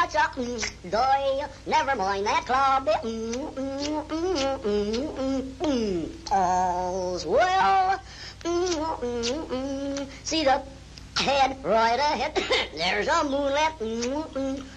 such a day. Never mind that club. All's well. See the head right ahead. There's a moonlit.